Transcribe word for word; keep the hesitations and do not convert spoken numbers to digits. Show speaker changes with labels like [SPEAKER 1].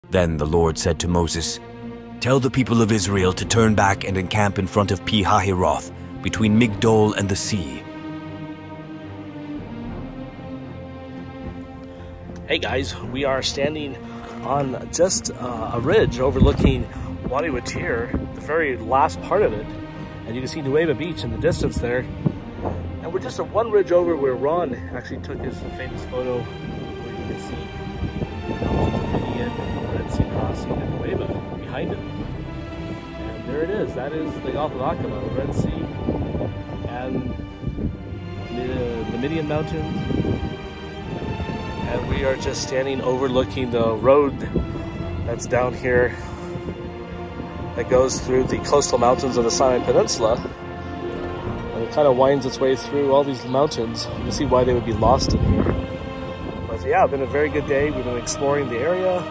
[SPEAKER 1] Then the Lord said to Moses, "Tell the people of Israel to turn back and encamp in front of Pi-hahiroth, between Migdol and the sea."
[SPEAKER 2] Hey guys, we are standing on just uh, a ridge overlooking Wadi Watir, the very last part of it. And you can see Nueva Beach in the distance there. And we're just at one ridge over where Ron actually took his famous photo where you can see the Red Sea crossing and Nueva behind it. And there it is. That is the Gulf of Aqaba, the Red Sea, and the, the Midian Mountains. And we are just standing overlooking the road that's down here that goes through the coastal mountains of the Sinai Peninsula. And it kind of winds its way through all these mountains. You can see why they would be lost in here. But yeah, it's been a very good day. We've been exploring the area.